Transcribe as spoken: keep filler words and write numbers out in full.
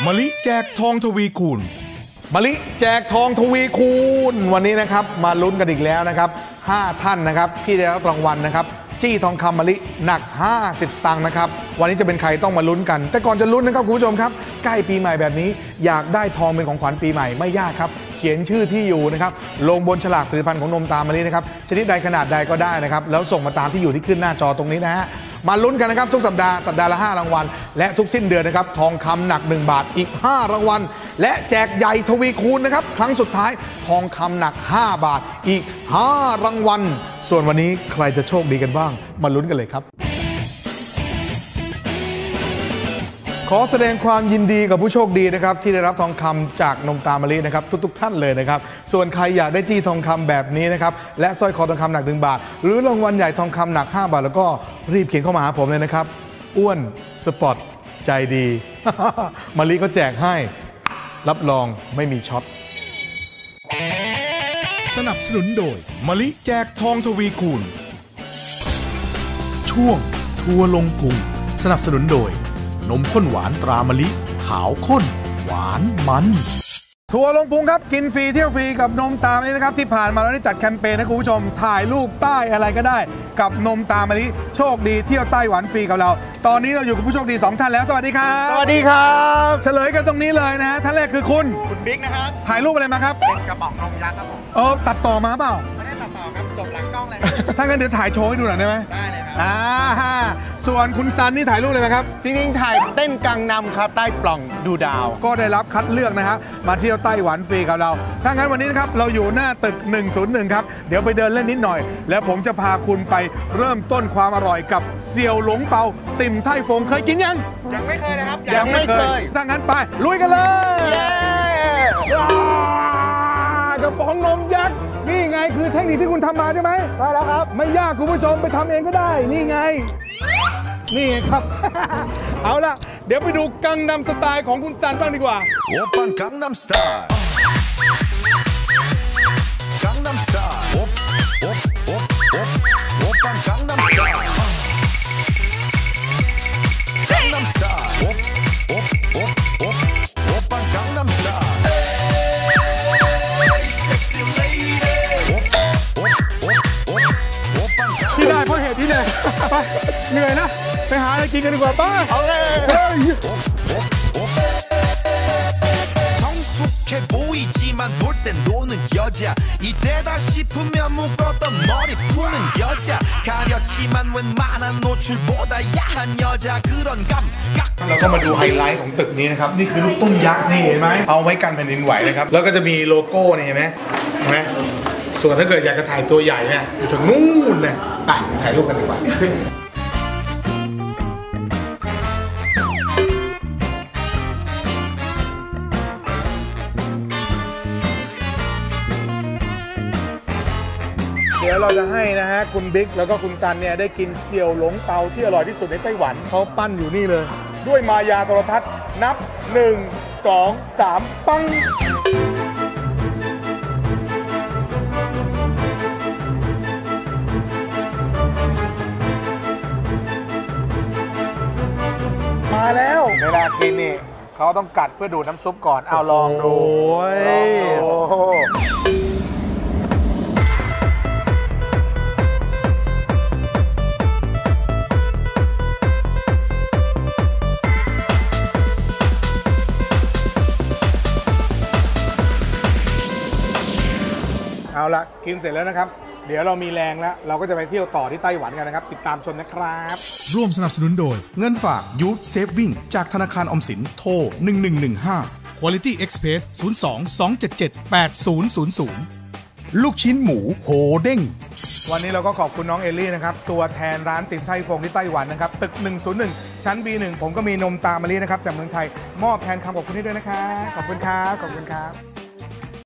มะลิแจกทองทวีคูณมะลิแจกทองทวีคูณวันนี้นะครับมาลุ้นกันอีกแล้วนะครับห้าท่านนะครับที่ได้รับรางวัลนะครับจี้ทองคำมะลิหนักห้าสิบสตางค์นะครับวันนี้จะเป็นใครต้องมาลุ้นกันแต่ก่อนจะลุ้นนะครับคุณผู้ชมครับใกล้ปีใหม่แบบนี้อยากได้ทองเป็นของขวัญปีใหม่ไม่ยากครับเขียนชื่อที่อยู่นะครับลงบนฉลากผลิตภัณฑ์ของนมตามมะลินะครับชนิดใดขนาดใดก็ได้นะครับแล้วส่งมาตามที่อยู่ที่ขึ้นหน้าจอตรงนี้นะฮะมาลุ้นกันนะครับทุกสัปดาห์สัปดาห์ละห้ารางวัลและทุกสิ้นเดือนนะครับทองคำหนักหนึ่งบาทอีกห้ารางวัลและแจกใหญ่ทวีคูณนะครับครั้งสุดท้ายทองคำหนักห้าบาทอีกห้ารางวัลส่วนวันนี้ใครจะโชคดีกันบ้างมาลุ้นกันเลยครับขอแสดงความยินดีกับผู้โชคดีนะครับที่ได้รับทองคำจากนมตามมะลินะครับทุกๆท่านเลยนะครับส่วนใครอยากได้จี้ทองคำแบบนี้นะครับและสร้อยคอทองคำหนักหนึ่งบาทหรือรางวัลใหญ่ทองคำหนักห้าบาทแล้วก็รีบเขียนเข้ามาหาผมเลยนะครับอ้วนสปอร์ตใจดี มะลิก็แจกให้รับรองไม่มีช็อตสนับสนุนโดยมะลิแจกทองทวีคูณช่วงทัวร์ลงพุงสนับสนุนโดยนมข้นหวานตรามะลิขาวข้นหวานมันทัวร์ลงพุงครับกินฟรีเที่ยวฟรีกับนมตามมะลินะครับที่ผ่านมาเราได้จัดแคมเปญให้คุณผู้ชมถ่ายรูปใต้อะไรก็ได้กับนมตามมะลิโชคดีเที่ยวไต้หวันฟรีกับเราตอนนี้เราอยู่กับผู้โชคดีสองท่านแล้วสวัสดีครับสวัสดีครับเฉลยกันตรงนี้เลยนะฮะท่านแรกคือคุณคุณบิ๊กนะครับถ่ายรูปอะไรมาครับเป็นกระป๋องนมยักษ์ครับผมเออตัดต่อมาเปล่าไม่ได้ตัดต่อครับจบหลังกล้องเลยถ้างั้นเดี๋ยวถ่ายโชว์ให้ดูหน่อยได้ไหมได้เลยครับอ่าส่วนคุณซันนี่ถ่ายรูปเลยไหมครับจริงๆถ่ายเต้นกังนำครับใต้ปล่องดูดาวก็ได้รับคัดเลือกนะฮะมาเที่ยวไต้หวันฟรีกับเราถ้างั้นวันนี้นะครับเราอยู่หน้าตึกหนึ่งศูนย์หนึ่งครับเดี๋ยวไปเดินเล่นนิดหน่อยแล้วผมจะพาคุณไปเริ่มต้นความอร่อยกับเสี่ยวหลงเปาติ่มไท่ฟงเคยกินยังยังไม่เคยเลยครับยังไม่เคยถ้างั้นไปลุยกันเลยกระป๋องนมยักษ์นี่ไงคือเทคนิคที่คุณทำมาใช่ไหมใช่แล้วครับไม่ยากคุณผู้ชมไปทำเองก็ได้นี่ไงนี่ไงครับ เอาล่ะเดี๋ยวไปดูกังนัมสไตล์ของคุณซันบ้างดีกว่าโอปันกังนัมสไตล์กังนัมสไตล์โอปโอปโอปโอปโอปันกังนัมสไตล์กังนัมสไตล์โอปโอปโอปโอปโอปันกังนัมสไตล์ที่ได้เพราะเหตุที่เนี่ยไปเหนื่อยนะไปหาอะไรกินกันดีกว่าป้าโอเคเราก็มาดูไฮไลท์ของตึกนี้นะครับนี่คือลูกตุ้มยักษ์นี่เห็นไหมเอาไว้กันแผ่นดินไหวนะครับแล้วก็จะมีโลโก้นี่เห็นไหมเห็นไหมส่วนถ้าเกิดอยากจะถ่ายตัวใหญ่เนี่ยอยู่ถึงนู่นเนี่ยไปถ่ายรูปกันดีกว่าเดี๋ยวเราจะให้นะฮะคุณบิ๊กแล้วก็คุณซันเนี่ยได้กินเสี่ยวหลงเปาที่อร่อยที่สุดในไต้หวันเขาปั้นอยู่นี่เลยด้วยมายาโทรทัศน์นับหนึ่ง สอง สามปังมาแล้วเวลากินนี่เขาต้องกัดเพื่อดูดน้ำซุปก่อนเอาลองดูโอ้โหเอาละกินเสร็จแล้วนะครับเดี๋ยวเรามีแรงแล้วเราก็จะไปเที่ยวต่อที่ไต้หวันกันนะครับติดตามชมนะครับร่วมสนับสนุนโดยเงินฝาก Youth Saving จากธนาคารออมสินโทรหนึ่งหนึ่งหนึ่งห้า Quality Express ศูนย์ สอง สอง เจ็ด เจ็ด แปด ศูนย์ ศูนย์ ศูนย์ลูกชิ้นหมูโหเด้งวันนี้เราก็ขอบคุณน้องเอลลี่นะครับตัวแทนร้านติ่มไท่ฟงที่ไต้หวันนะครับตึกหนึ่งศูนย์หนึ่งชั้น บี หนึ่ง ผมก็มีนมตามมะลินะครับจากเมืองไทยมอบแทนคำขอบคุณให้ด้วยนะครับขอบคุณครับขอบคุณครับ